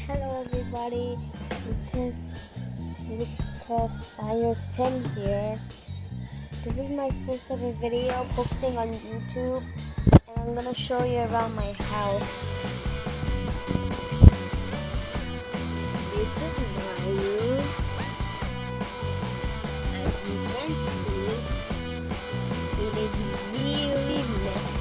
Hello everybody, Lucas Fire 10 here. This is my first ever video posting on YouTube, and I'm gonna show you around my house. This is my room. As you can see, it is really messy.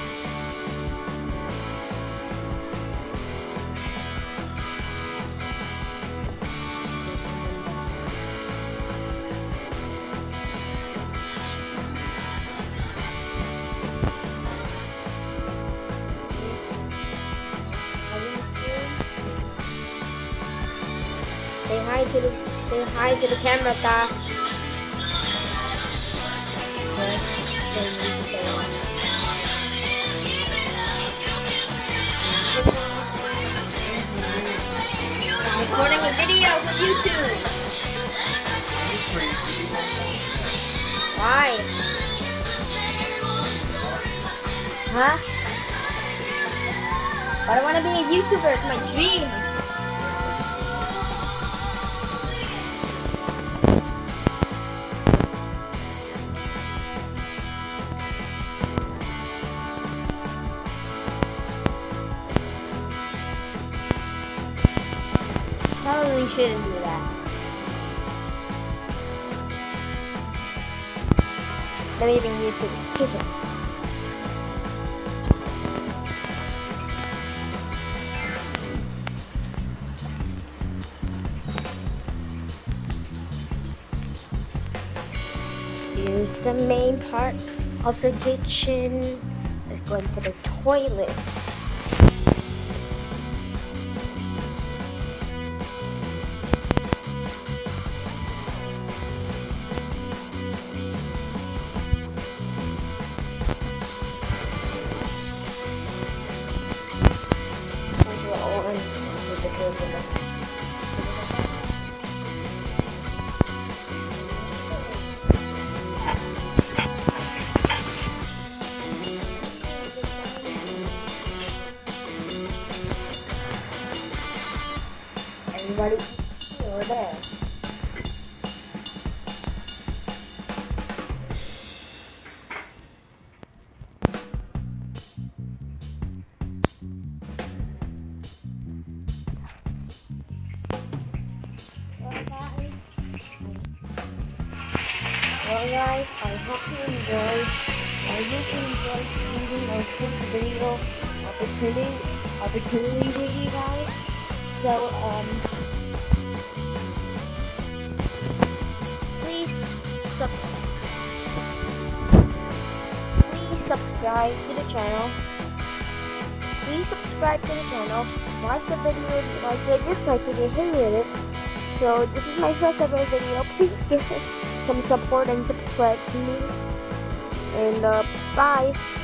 Say hi to the camera, Ta. I'm recording a video for YouTube. Why? Huh? But I want to be a YouTuber. It's my dream. Probably shouldn't do that. Let me bring you to the kitchen. Here's the main part of the kitchen. Let's go into the toilet. Everybody over there. Well guys, I hope you enjoyed. I hope you enjoyed seeing my quick video opportunity with you guys. So please subscribe to the channel. Please subscribe to the channel. Like the video if you like it, dislike it if you hated it. So this is my first ever video. Please give it some support and subscribe to me. And bye.